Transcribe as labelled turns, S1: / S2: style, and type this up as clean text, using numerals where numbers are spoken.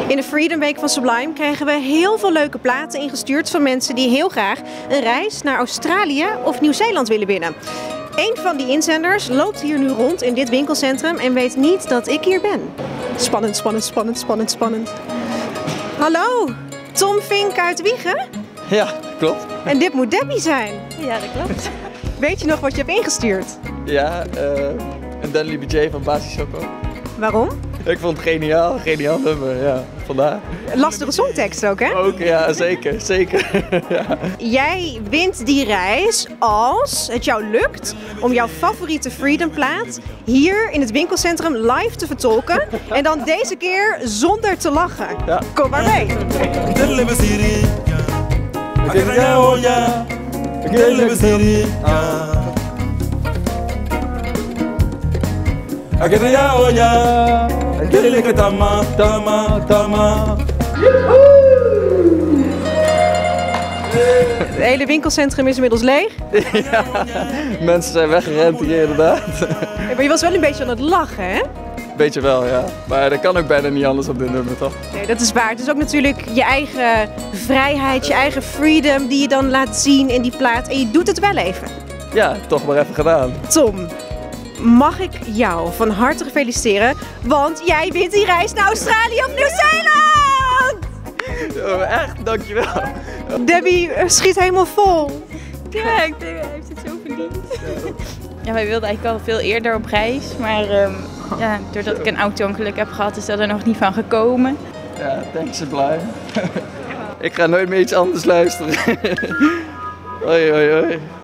S1: In de Freedom Week van Sublime krijgen we heel veel leuke platen ingestuurd van mensen die heel graag een reis naar Australië of Nieuw-Zeeland willen winnen. Een van die inzenders loopt hier nu rond in dit winkelcentrum en weet niet dat ik hier ben. Spannend, spannend, spannend, spannend, spannend. Hallo, Tom Fink uit Wijchen?
S2: Ja, klopt.
S1: En dit moet Debbie zijn.
S3: Ja, dat klopt.
S1: Weet je nog wat je hebt ingestuurd?
S2: Ja, een Denley BJ van Basis Choco.
S1: Waarom?
S2: Ik vond het geniaal nummer, ja, vandaar.
S1: Lastige songtekst ook, hè?
S2: Ook, ja, zeker, zeker. Ja.
S1: Jij wint die reis als het jou lukt om jouw favoriete Freedom-plaat hier in het winkelcentrum live te vertolken. En dan deze keer zonder te lachen.
S2: Ja.
S1: Kom maar mee. Het hele winkelcentrum is inmiddels leeg.
S2: Ja, mensen zijn weggerend hier inderdaad.
S1: Maar je was wel een beetje aan het lachen, hè?
S2: Beetje wel, ja. Maar dat kan ook bijna niet anders op dit nummer, toch?
S1: Nee, dat is waar. Het is ook natuurlijk je eigen vrijheid, je eigen freedom die je dan laat zien in die plaat. En je doet het wel even.
S2: Ja, toch maar even gedaan.
S1: Tom, mag ik jou van harte feliciteren, want jij wint die reis naar Australië of Nieuw-Zeeland!
S2: Oh, echt, dankjewel.
S1: Debbie schiet helemaal vol.
S3: Kijk, hij heeft het zo verdiend. Ja, wij wilden eigenlijk al veel eerder op reis, maar ja, doordat ik een auto-ongeluk heb gehad, is dat er nog niet van gekomen.
S2: Ja, thanks Sublime. Ik ga nooit meer iets anders luisteren. Hoi, hoi, hoi.